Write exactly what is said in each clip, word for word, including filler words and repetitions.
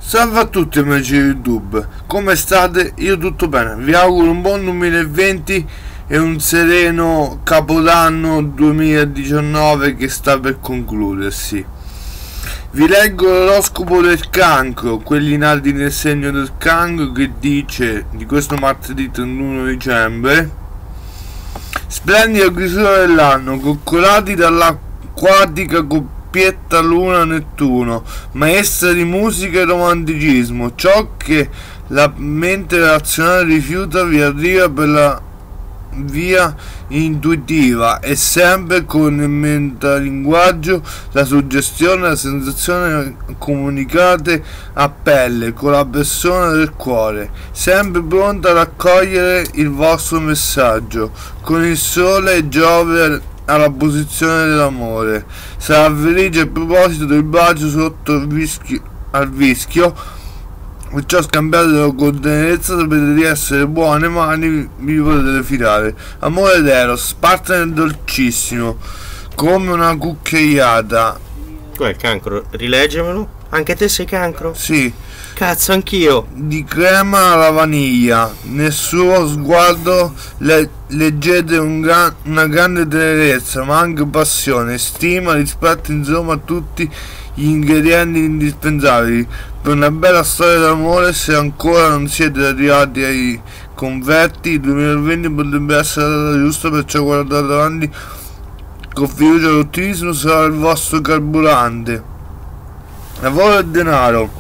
Salve a tutti amici di YouTube, come state? Io tutto bene, vi auguro un buon duemilaventi e un sereno capodanno duemiladiciannove che sta per concludersi. Vi leggo l'oroscopo del cancro, quelli nati nel segno del cancro, che dice di questo martedì trentuno dicembre: splendida chiusura dell'anno, coccolati dall'acquatica coppietta Luna Nettuno, maestra di musica e romanticismo. Ciò che la mente razionale rifiuta vi arriva per la via intuitiva e sempre con il metalinguaggio, la suggestione, la sensazione comunicate a pelle con la persona del cuore, sempre pronta a raccogliere il vostro messaggio. Con il sole e Giove alla posizione dell'amore, sarà felice a proposito del bacio sotto il vischio, al vischio, perciò scambiatelo con tenerezza, sapete di essere buone mani, vi potete fidare. Amore d'Eros, partner dolcissimo, come una cucchiaiata. Com'è il cancro? Rileggemelo. Anche te sei cancro? Sì. Cazzo, anch'io. Di crema alla vaniglia, nel suo sguardo le, leggete un gran, una grande tenerezza, ma anche passione, stima, rispetto, insomma tutti gli ingredienti indispensabili per una bella storia d'amore. Se ancora non siete arrivati ai converti, il duemilaventi potrebbe essere la data giusta, perciò guardate avanti con fiducia. L'ottimismo sarà il vostro carburante. Lavoro e denaro.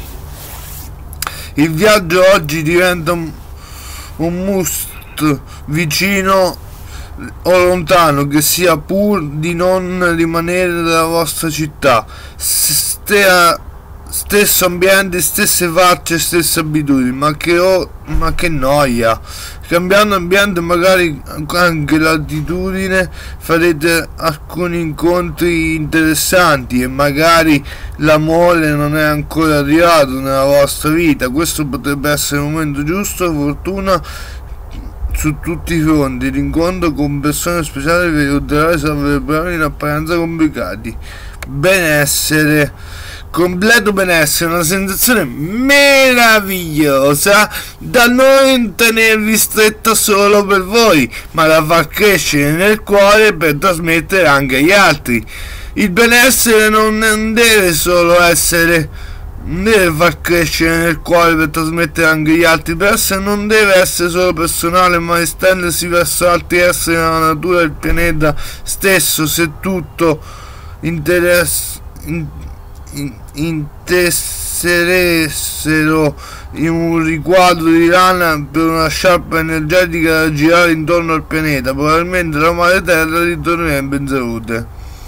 Il viaggio oggi diventa un, un must, vicino o lontano che sia, pur di non rimanere nella vostra città. Stea, stesso ambiente, stesse facce, stesse abitudini, ma che, oh, ma che noia. Cambiando ambiente, magari anche l'attitudine, farete alcuni incontri interessanti e magari l'amore non è ancora arrivato nella vostra vita. Questo potrebbe essere il momento giusto. Fortuna su tutti i fronti, l'incontro con persone speciali vi aiuterà a risolvere problemi in apparenza complicati. Benessere. Completo benessere, una sensazione meravigliosa da non tenervi stretta solo per voi, ma da far crescere nel cuore per trasmettere anche agli altri. Il benessere non deve solo essere, non deve far crescere nel cuore per trasmettere anche agli altri. Il benessere non deve essere solo personale, ma estendersi verso altri esseri nella natura del pianeta stesso. Se tutto interessa in, in, intesseressero in un riquadro di lana per una sciarpa energetica da girare intorno al pianeta, probabilmente la madre terra ritornerebbe in salute.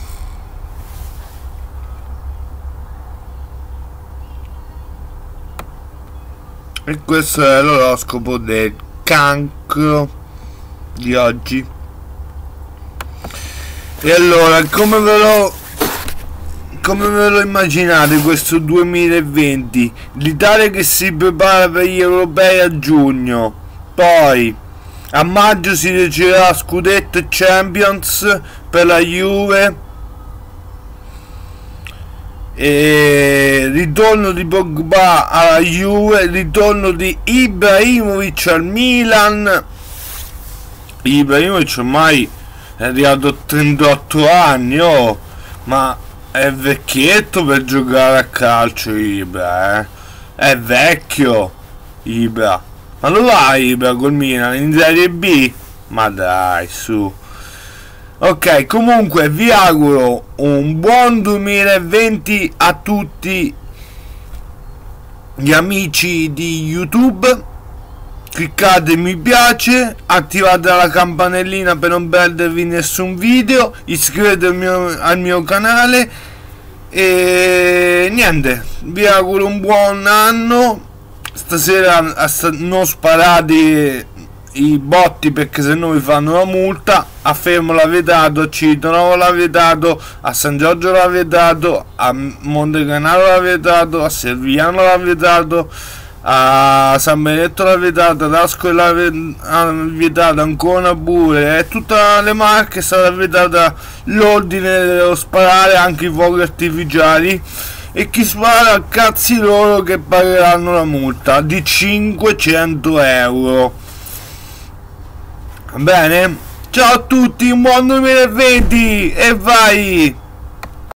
E questo è l'oroscopo del cancro di oggi. E allora, come ve lo Come ve lo immaginate questo duemilaventi? L'Italia che si prepara per gli europei a giugno, poi a maggio si deciderà scudetto e Champions per la Juve, e ritorno di Pogba alla Juve, ritorno di Ibrahimovic al Milan. Ibrahimovic ormai è arrivato a trentotto anni, oh, ma è vecchietto per giocare a calcio Ibra, eh? È vecchio Ibra. Ma lo va Ibra col Milan in Serie B? Ma dai, su. Ok, comunque vi auguro un buon duemilaventi a tutti gli amici di YouTube. Cliccate mi piace, attivate la campanellina per non perdervi nessun video, iscrivetevi al mio, al mio canale e niente, vi auguro un buon anno. Stasera non sparate i botti perché se no vi fanno una multa. A Fermo l'ha vietato, a Citonovo l'ha vietato, a San Giorgio l'ha vietato, a Montecanaro l'ha vietato, a Servigliano l'ha vietato, a San Benedetto l'ha vietata, ad Ascoli l'ha vietata, Ancona pure, e tutte le Marche è stata vietata l'ordine dello sparare, anche i fuochi artificiali. e chi spara cazzi loro che pagheranno la multa di cinquecento euro. Va bene? Ciao a tutti, buon duemilaventi e vai!